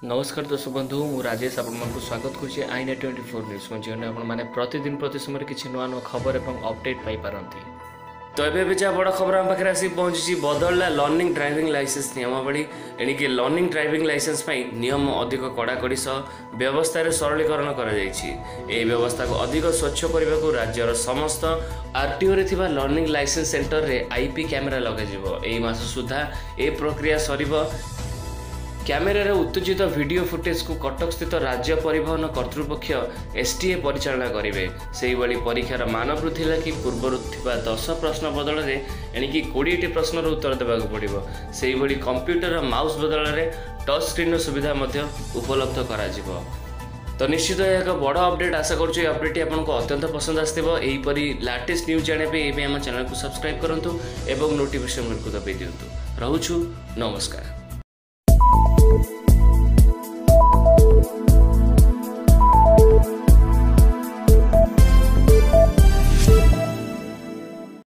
नमस्कार दर्शक बंधु मु राजेश आपको स्वागत करुँचे आईना 24 न्यूज मैंने प्रतिदिन प्रति समय किसी नुआ नुआ खबर और अपडेट पाइपारती। तो एवं जहाँ बड़ खबर आम पाखे आसिक पहुंची बदलला लर्निंग ड्राइविंग लाइसेंस नियमावली एणिकी लर्निंग ड्राइविंग लाइसेंस नियम अधिक कड़ाकड़ी सह व्यवस्था सरलीकरण व्यवस्था को अधिक स्वच्छ करने को राज्यर समस्त आरटीओ रे थिबा लर्निंग लाइसेंस सेंटर रे आईपी कैमेरा लगे एई मास सुधा ए प्रक्रिया सरिबो। कैमेरा उत्तेजित वीडियो फुटेज को कटक स्थित राज्य परिवहन कर्तृपक्ष एसटीए परिचालना करेंगे। से परीक्षार मान वृद्धि लगी पूर्वर 10 प्रश्न बदल में एणिकी 20 प्रश्नर उत्तर देवाक पड़ो। से कंप्यूटर माउस बदल में टच स्क्रीन सुविधा उपलब्ध करा। तो निश्चित एक बड़ अपडेट आशा करुँ अपडेट आपको अत्यंत पसंद आसपरी लेटेस्ट न्यूज जानापी आम चैनल को सब्सक्राइब करूँ और नोटिफिकेशन को दबाई दिंतु। रोचु नमस्कार।